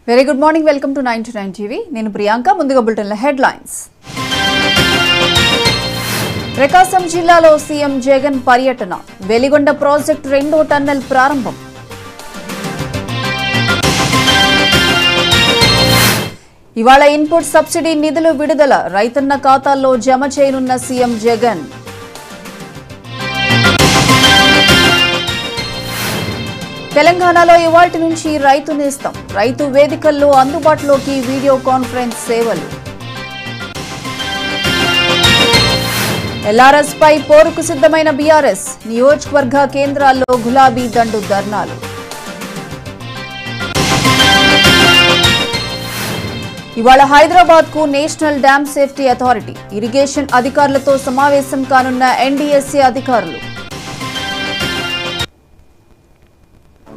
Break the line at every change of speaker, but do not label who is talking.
Very good morning. Welcome to 9 to 9 TV. Nenu Priyanka. Munduga bulletin la headlines. Prakasam జిల్లాలో CM Jagan పర్యటన. Veligonda project రెండో tunnel ప్రారంభం. ఇవాళ input subsidy నిధులు విడుదల. రైతన్న ఖాతాల్లో జమ చేయనున్న సీఎం జగన్. తెలంగాణలో ఇవాల్టి నుంచి రైతు నేస్తం. రైతు వేదికల్లో అందుబాటులోకి వీడియో కాన్ఫరెన్స్ సేవలు. ఎల్ఆర్ఎస్ పై పోరుకు సిద్ధమైన బీఆర్ఎస్. నియోజకవర్గ కేంద్రాల్లో గులాబీ దండు ధర్నాలు. ఇవాళ హైదరాబాద్ కు national dam safety authority. Irrigation అధికారులతో సమావేశం కానున్న ఎన్డీఎస్ఏ అధికారులు.